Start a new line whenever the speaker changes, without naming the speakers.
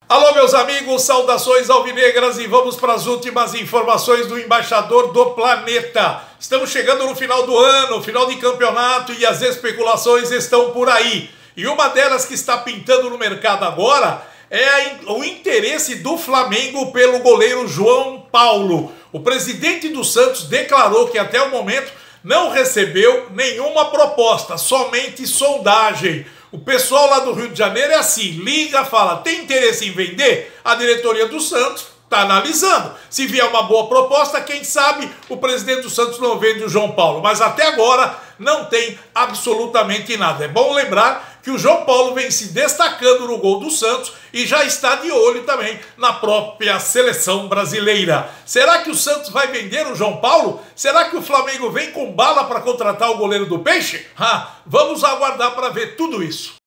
Alô, meus amigos, saudações alvinegras e vamos para as últimas informações do embaixador do planeta. Estamos chegando no final do ano, final de campeonato e as especulações estão por aí. E uma delas que está pintando no mercado agora é o interesse do Flamengo pelo goleiro João Paulo. O presidente do Santos declarou que até o momento não recebeu nenhuma proposta, somente sondagem. O pessoal lá do Rio de Janeiro é assim, liga, fala, tem interesse em vender? A diretoria do Santos está analisando. Se vier uma boa proposta, quem sabe o presidente do Santos não vende o João Paulo. Mas até agora não tem absolutamente nada. É bom lembrar que o João Paulo vem se destacando no gol do Santos e já está de olho também na própria seleção brasileira. Será que o Santos vai vender o João Paulo? Será que o Flamengo vem com bala para contratar o goleiro do Peixe? Vamos aguardar para ver tudo isso.